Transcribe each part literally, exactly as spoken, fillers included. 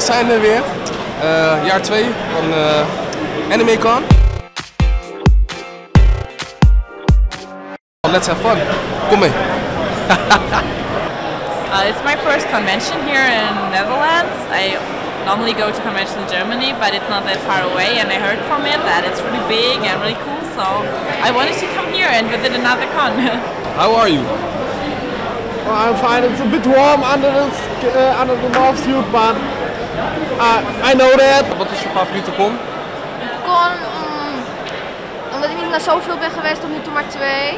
zijn er weer. Uh, jaar twee van uh, AnimeCon. Let's have fun. Kom mee. uh, it's my first convention here in Netherlands. I normally go to conventions in Germany, but it's not that far away, and I heard from it that it's really big and really cool, so I wanted to come here and visit another con. How are you? Well, I'm fine. It's a bit warm under the, uh, under the North suit, but uh, I know that. Wat is je favoriete con? Con, mm, omdat ik niet naar zoveel ben geweest, tot nu toe maar twee.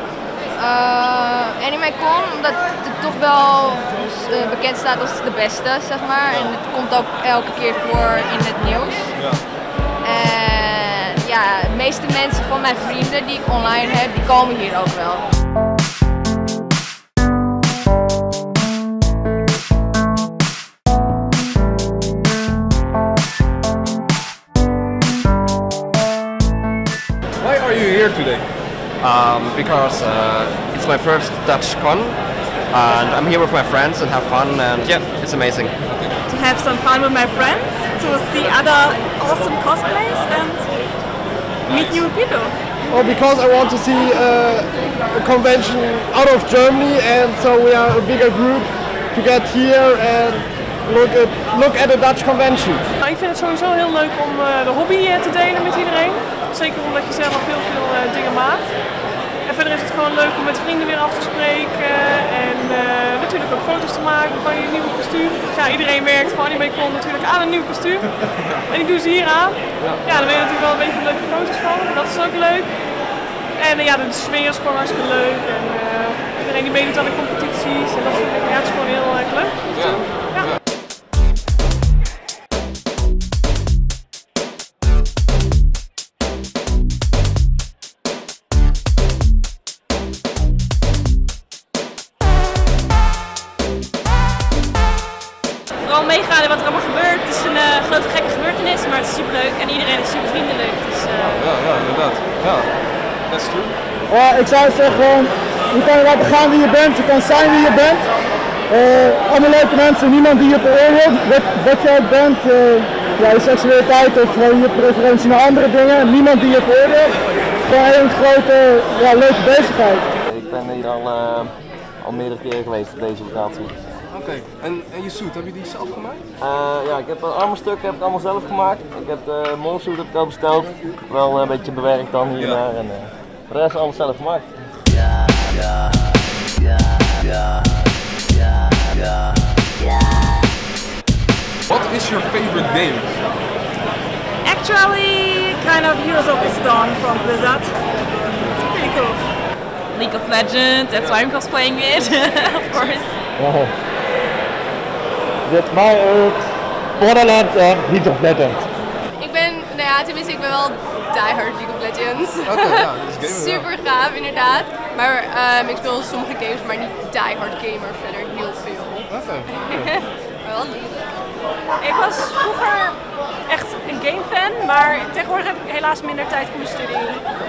Uh, AnimeCon, omdat het toch wel uh, bekend staat als de beste, zeg maar. En het komt ook elke keer voor in het nieuws. Ja. En ja, de meeste mensen van mijn vrienden die ik online heb, die komen hier ook wel. Why are you here today? Um, because uh, it's my first Dutch con, and I'm here with my friends and have fun, and yeah, it's amazing. To have some fun with my friends, to see other awesome cosplays and meet new people. Well, because I want to see uh, a convention out of Germany, and so we are a bigger group to get here and look at, look at a Dutch convention. Nou, ik vind het sowieso heel leuk om uh, de hobby uh, te delen met iedereen. Zeker omdat je zelf heel veel uh, dingen maakt. En verder is het gewoon leuk om met vrienden weer af te spreken en uh, natuurlijk ook foto's te maken van je nieuwe kostuum. Dus ja, iedereen werkt van AnimeCon natuurlijk aan een nieuw kostuum. En die doen ze hier aan. Ja, daar ben je natuurlijk wel een beetje leuke foto's van. Dat is ook leuk. En uh, ja, de sfeer is gewoon hartstikke leuk. En uh, iedereen die meedoet aan de competities en dat soort dingen. Ja, het is gewoon heel erg leuk. Ja. Ja. Ja. Vooral meegaan in wat er allemaal gebeurt. Het is een uh, grote gekke gebeurtenis, maar het is super leuk en iedereen is super vriendelijk. Dus, uh... Ja, ja, inderdaad. Ja, that's true. Oh, ik zou zeggen, je kan laten gaan wie je bent, je kan zijn wie je bent. Uh, allemaal leuke mensen, niemand die je veroordeelt, wat, wat je ook bent, uh, ja, je seksualiteit of uh, je preferentie naar andere dingen, niemand die je veroordeelt. Gewoon een grote, ja, leuke bezigheid. Ik ben hier al, uh, al meerdere keren geweest op deze locatie. Oké, okay. en, en je suit, heb je die zelf gemaakt? Uh, ja, ik heb een armenstuk heb ik allemaal zelf gemaakt. Ik heb de molsuit heb ik al besteld, wel een beetje bewerkt dan hier en daar. En uh, de rest alles zelf gemaakt. Ja, ja, ja, ja, ja, ja, ja. What is your favorite game? Actually, kind of Heroes of the Storm from Blizzard. It's pretty cool. League of Legends, that's why I'm cosplaying it, of course. Oh. Dit mij ook Borderlands en League of Legends. Ik ben, nou ja, tenminste ik ben wel diehard League of Legends. Oké, okay, ja, dat is gamer. Super gaaf inderdaad. Maar um, ik speel sommige games, maar niet diehard gamer, verder heel veel. Oké. Okay. Maar wel lief. Ik was vroeger echt een gamefan, maar tegenwoordig heb ik helaas minder tijd voor mijn studie.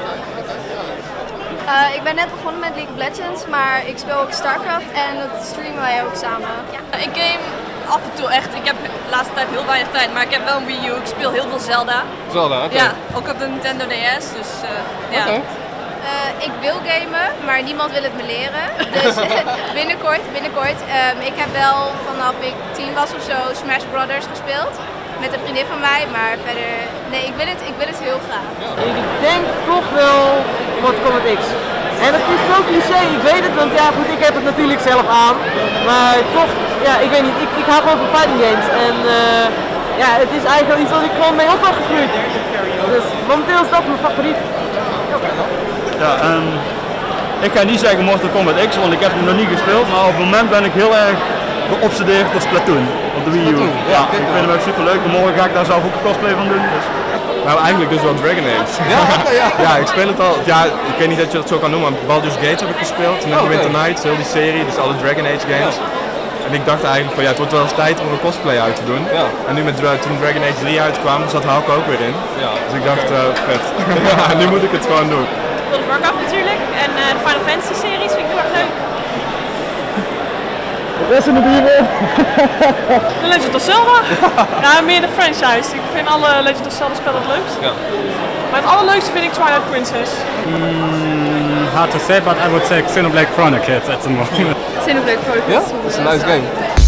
Uh, ik ben net begonnen met League of Legends, maar ik speel ook StarCraft en dat streamen wij ook samen. Ja, ik game af en toe echt. Ik heb de laatste tijd heel weinig tijd, maar ik heb wel een Wii U. Ik speel heel veel Zelda. Zelda, oké. Okay. Ja, ook op de Nintendo D S, dus uh, ja. Okay. Uh, ik wil gamen, maar niemand wil het me leren. Dus binnenkort, binnenkort. Um, ik heb wel vanaf ik tien was of zo Smash Brothers gespeeld. Met een vriendin van mij, maar verder, nee, ik wil het, ik wil het heel graag. Ik denk toch wel Mortal Kombat X. En het is wel cliché, ik weet het, want ja goed, ik heb het natuurlijk zelf aan. Maar toch, ja, ik weet niet, ik, ik hou gewoon van fighting games. En uh, ja, het is eigenlijk iets wat ik gewoon mee op heb gegroeid. Dus momenteel is dat mijn favoriet. Ja, en ik ga niet zeggen Mortal Kombat X, want ik heb hem nog niet gespeeld. Maar op het moment ben ik heel erg geobsedeerd door Splatoon op de Wii U. Ja, ik vind hem ook super leuk. Morgen ga ik daar zelf ook een cosplay van doen. Dus. Nou, eigenlijk dus wel Dragon Age. Ja, ja. Ja, ik speel het al. Ja, ik weet niet dat je dat zo kan noemen, maar Baldur's Gate heb ik gespeeld. Met oh, okay. Winter Nights, heel die serie, dus alle Dragon Age games. Ja. En ik dacht eigenlijk van ja, het wordt wel eens tijd om een cosplay uit te doen. Ja. En nu met toen Dragon Age drie uitkwam, zat Hauke ook weer in. Ja. Dus ik dacht, uh, vet. Ja, nu moet ik het gewoon doen. World of Warcraft natuurlijk en uh, de Final Fantasy series vind ik heel erg leuk. Resident Evil. The Legend of Zelda. Ja, meer de franchise. Ik vind alle Legend of Zelda spellen het leukst. Ja. Maar het allerleukste vind ik Twilight Princess. Mm, hard to say, but I would say Xenoblade Chronicles at the moment. Xenoblade Chronicles. Yeah, it's a nice game.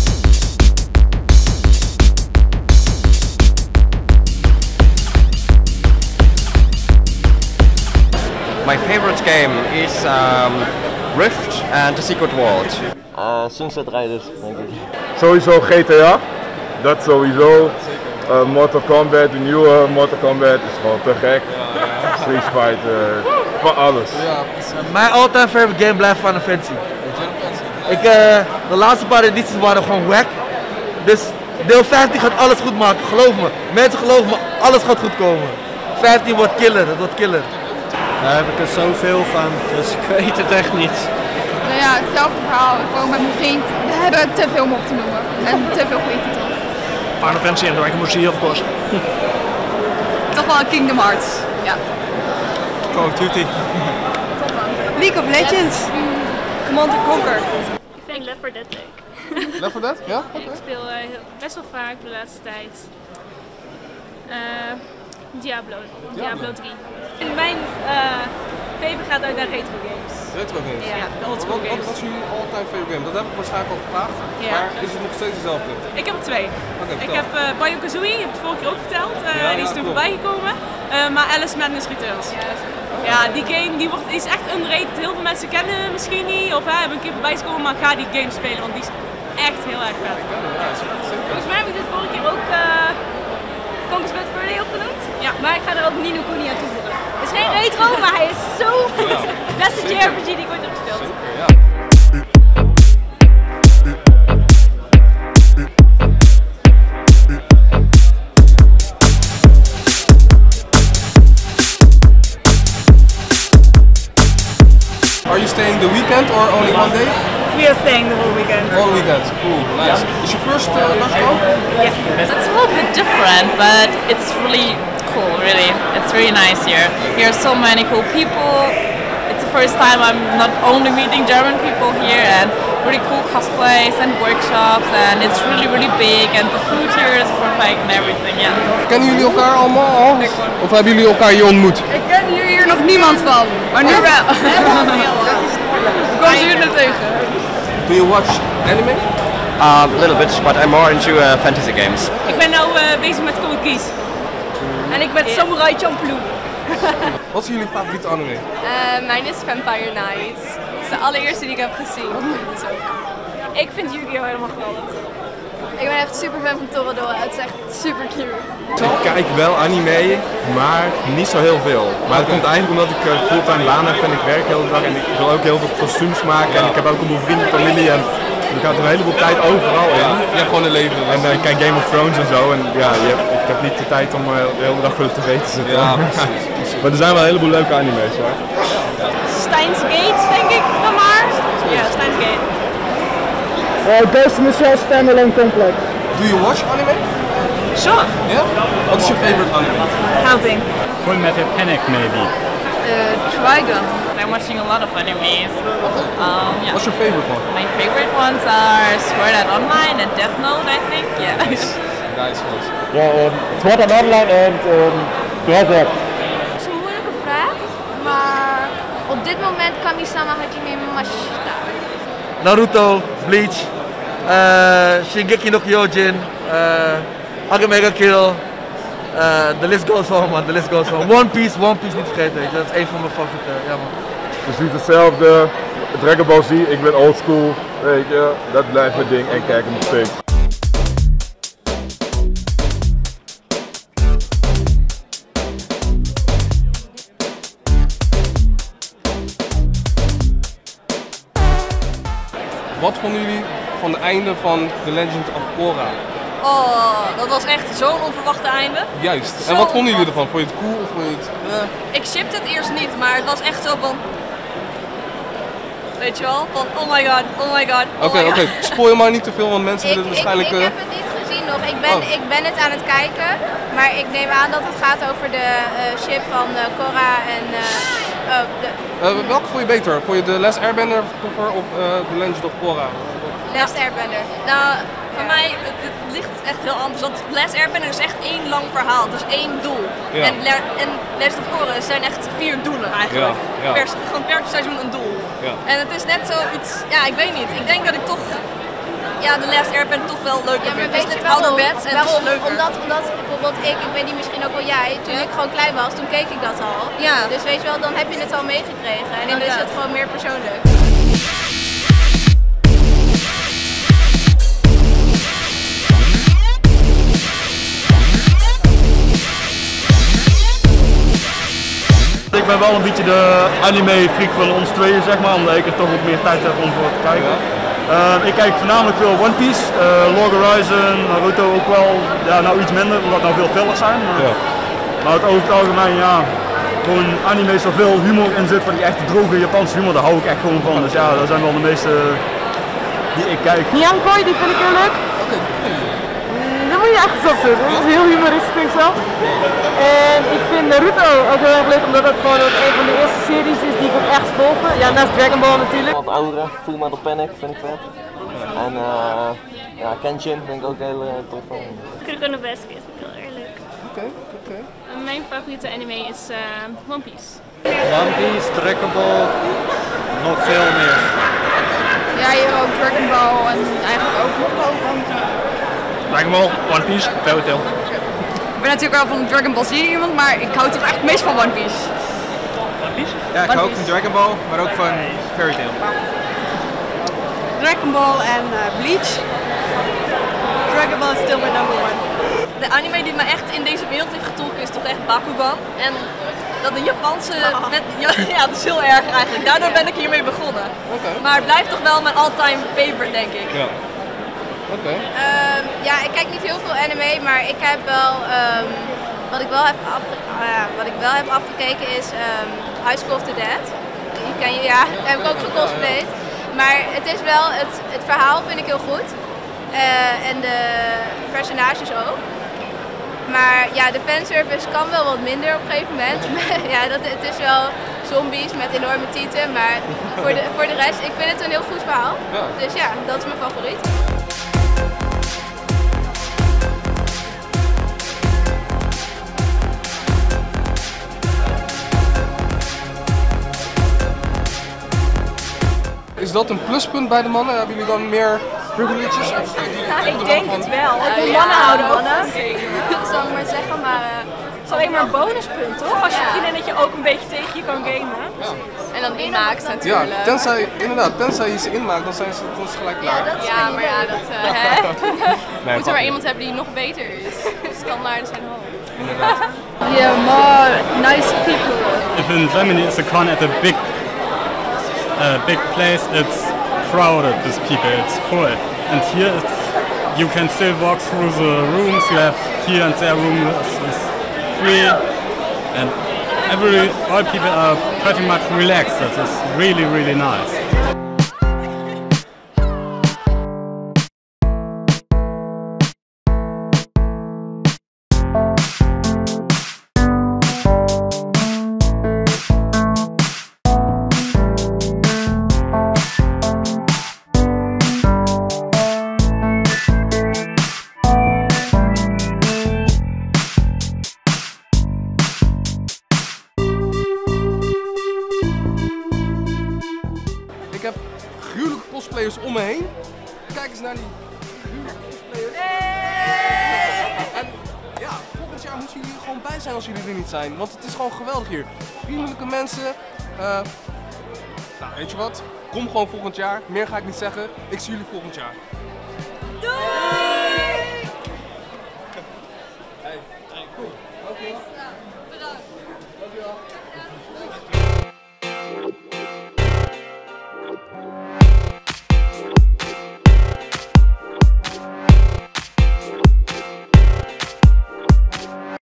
My favorite game is um, Rift and The Secret World. Uh, Sunset Riders, denk ik. Sowieso G T A, dat sowieso. Uh, Mortal Kombat, de nieuwe Mortal Kombat is gewoon te gek. Street Fighter, van alles. Mijn all-time favorite game blijft Final Fantasy. Ik, uh, de laatste paar edities waren gewoon wack. Dus deel vijftien gaat alles goed maken, geloof me. Mensen geloven me, alles gaat goed komen. vijftien wordt killer, dat wordt killer. Daar heb ik er zoveel van, dus ik weet het echt niet. Nou ja, hetzelfde verhaal. Ik woon met mijn vriend. We hebben te veel om op te noemen. En te veel goede titels. Final Fantasy en Dragon Ball Z, of course. Toch wel Kingdom Hearts. Ja. Call of Duty. League of Legends. Command and Conquer. Ik vind Left four Dead leuk. Left four Dead? Ja? Okay. Ik speel uh, heel, best wel vaak de laatste tijd. Uh, Diablo. Diablo drie. En mijn uh, favor gaat uit naar retro games. Retro games? Ja, de old school wat, games. wat was jullie all-time favorite game? Dat heb ik waarschijnlijk al gevraagd. Ja. Maar is het nog steeds dezelfde? Ik heb er twee. Okay, ik heb uh, Banjo-Kazooie, heb ik het vorige keer ook verteld. Uh, ja, die is ja, toen klopt. voorbij gekomen. Uh, maar Alice Madness Returns. Ja, ja, die game die wordt, die is echt underrated. Heel veel mensen kennen hem misschien niet of uh, hebben een keer voorbij gekomen, maar ga die game spelen, want die is echt heel erg vet. Ja, Volgens mij heb ik dit vorige keer ook uh, Conquest Bad Fur Day opgenoemd. Ja. Maar ik ga er ook Ni no Kuni aan toevoegen. Het is geen retro, maar hij is zo goed. Ja. Beste J R P G die ik ooit heb gespeeld. Zeker, ja. Are you staying the weekend or only one day? We are staying the whole weekend. All weekend, cool, nice. Is your first uh, Dutch Go? Yeah. It's a little bit different, but it's really cool, really. It's really nice here. Here are so many cool people. It's the first time I'm not only meeting German people here, and really cool cosplays and workshops, and it's really, really big, and the food here is perfect and everything, yeah. Kennen jullie elkaar allemaal al? Of hebben jullie elkaar hier ontmoet? Ik ken hier, hier nog niemand van, maar nu wel. Ik kom ze hier naar tegen. Do you watch anime? A uh, little bit, but I'm more into uh, fantasy games. Ik ben nu uh, bezig met Code Geass. En ik ben Samurai Champloo. Wat is jullie favoriete anime? Uh, mijn is Vampire Nights. Dat is de allereerste die ik heb gezien. Dus ook. Ik vind Yu-Gi-Oh helemaal geweldig. Ik ben echt super fan van Toradora. Het is echt super cute. Ik kijk wel anime, maar niet zo heel veel. Maar het komt eigenlijk omdat ik uh, fulltime baan heb en ik werk heel de dag en ik wil ook heel veel kostuums maken. En ik heb ook een boel vrienden, familie en er gaat een heleboel tijd overal in. Je hebt gewoon een leven. En uh, ik kijk Game of Thrones en zo en ja, je hebt, ik heb niet de tijd om uh, de hele dag voor de tv te zitten. Ja, precies, precies. Maar er zijn wel een heleboel leuke anime's hoor. Steins Gate, denk ik dan maar. Ja, Steins Gate. Uh, Ghost in the Shell Standalone Complex. Do you watch anime? Sure. Yeah? What's your favorite anime? Housing. Full Metal Panic maybe. Uh, Trigun. I'm watching a lot of animes. Um, yeah. What's your favorite one? My favorite ones are Sword Art Online and Death Note, I think. Yeah. Nice, nice. Ja, um, Sword Art Online en um, Berserk. Dat is een moeilijke vraag, maar op dit moment Kami-sama Hajime Mashita. Naruto, Bleach, uh, Shingeki no Kyojin, uh, Agamega Kill. Uh, the list goes on man, the list goes on. One Piece, One Piece niet vergeten, weet je. Dat is een van mijn favorieten, ja man. Precies hetzelfde. Dragon Ball Z, ik ben old school, weet je. Dat blijft mijn ding en kijk hem nog steeds. Wat vonden jullie van het einde van The Legend of Korra? Oh, dat was echt zo'n onverwachte einde. Juist. En wat vonden jullie ervan? Vond je het cool of vond je het... Uh. Ik shipte het eerst niet, maar het was echt zo van... Weet je wel? Van oh my god, oh my god, oh Oké, my oké. god. Spoil maar niet te veel, want mensen Ik, willen waarschijnlijk... ik, ik uh... heb het niet gezien nog. Ik ben, Oh. ik ben het aan het kijken. Maar ik neem aan dat het gaat over de uh, ship van uh, Korra en... Uh, oh, de... Uh, welke vond je beter? Vond je The Last Airbender of uh, The Legend of Korra? Last Airbender. Nou, voor mij, het, het ligt echt heel anders. Want Last Airbender is echt één lang verhaal, dus één doel. Ja. En, Le en Legend of Korra zijn echt vier doelen eigenlijk. Ja, ja. Per, gewoon per seizoen een doel. Ja. En het is net zoiets, ja ik weet niet. Ik denk dat ik toch, ja de Last Airbender toch wel leuker Ja, maar vind. Het is weet je net waarom? ouderwets en het is Waarom? leuker. Omdat, omdat bijvoorbeeld ik, ik weet niet misschien ook wel jij, toen ik gewoon klein was, toen keek ik dat al. Ja. Dus weet je wel, dan heb je het al meegekregen en dan is het gewoon meer persoonlijk. Ik ben wel een beetje de anime-freak van ons tweeën, zeg maar, omdat ik er toch ook meer tijd heb om voor te kijken. Uh, ik kijk voornamelijk veel One Piece, uh, Log Horizon, Naruto ook wel, ja, nou iets minder, omdat het nou veel fillers zijn. Maar, ja. maar het over het algemeen, ja, gewoon anime zoveel humor in zit, van die echte droge Japanse humor, daar hou ik echt gewoon van. Dus ja, dat zijn wel de meeste die ik kijk. Nyankoi, die vind ik heel leuk. Daar moet je echt eens op zitten, dat is heel humoristisch vind ik zelf. En ik vind Naruto ook heel erg leuk omdat het gewoon ook een van de eerste series is die ik ook echt volgde. Ja, naast Dragon Ball natuurlijk. Wat oudere, Full Metal Panic vind ik vet. En uh, ja, Kenshin vind ik ook heel uh, tof van. Kuroko Basket vind ik heel erg leuk. Oké, oké. Mijn favoriete anime is uh, One Piece. One Piece, Dragon Ball, nog veel meer. Ja, je hebt ook Dragon Ball en eigenlijk ook nog wel. Dragon Ball, One Piece, Fairy Tail. Ik ben natuurlijk wel van Dragon Ball Z iemand, maar ik hou toch echt het meest van One Piece. One Piece? Ja, ik hou ook van Dragon Ball, maar ook van Fairy Tail. Dragon Ball en uh, Bleach. Dragon Ball is still my number one. De anime die me echt in deze wereld heeft getrokken is toch echt Bakugan. En dat de Japanse, met, ja, ja dat is heel erg eigenlijk. Daardoor ben ik hiermee begonnen. Okay. Maar het blijft toch wel mijn all-time favorite denk ik. Ja. Oké. Okay. Um, ja, ik kijk niet heel veel anime, maar ik heb wel, um, wat, ik wel heb afge uh, wat ik wel heb afgekeken is um, High School of the Dead. Die ken je, ja, dat heb ik ook gecosplayed. Maar het is wel, het, het verhaal vind ik heel goed. Uh, en de personages ook. Maar ja, de fanservice kan wel wat minder op een gegeven moment. Ja, dat, het is wel zombies met enorme tieten, maar voor de, voor de rest, ik vind het een heel goed verhaal. Ja. Dus ja, dat is mijn favoriet. Is dat een pluspunt bij de mannen? Hebben jullie dan meer privileges? Of Ja, ik denk het wel. Uh, De ja, mannen houden mannen. Dat zal ik maar zeggen, maar... Uh, het is alleen maar een bonuspunt, toch? Als je vriendinnetje ook een beetje tegen je kan gamen. Ja. En dan inmaakt natuurlijk. Ja, tenzij, inderdaad, tenzij je ze inmaakt, dan zijn ze dan is gelijk klaar. Ja, dat is ja maar ja, dat... Uh, hè? Nee, Moeten we maar iemand hebben die nog beter is. Standaarden zijn hoog. Inderdaad. Yeah, more nice people. If in Germany it's a con at a big, uh, big place, it's crowded with people, it's full. And here it's, you can still walk through the rooms, you have here and there room is free. And every, all people are pretty much relaxed, that is really, really nice. Ik heb gruwelijke cosplayers om me heen. Kijk eens naar die gruwelijke cosplayers. En ja, volgend jaar moeten jullie er gewoon bij zijn als jullie er niet zijn. Want het is gewoon geweldig hier. Vriendelijke mensen. Uh, nou, weet je wat? Kom gewoon volgend jaar. Meer ga ik niet zeggen. Ik zie jullie volgend jaar. Doei! Hey, hey, cool. Oké. Bedankt. Dankjewel.